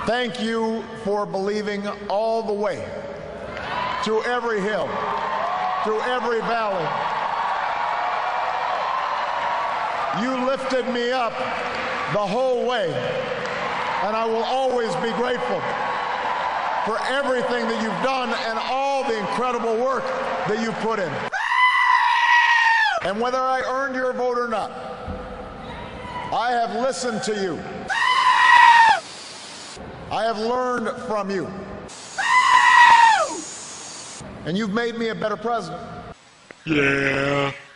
Thank you for believing all the way, through every hill, through every valley. You lifted me up the whole way, and I will always be grateful for everything that you've done and all the incredible work that you put in. And whether I earned your vote or not, I have listened to you. I have learned from you. And you've made me a better president. Yeah.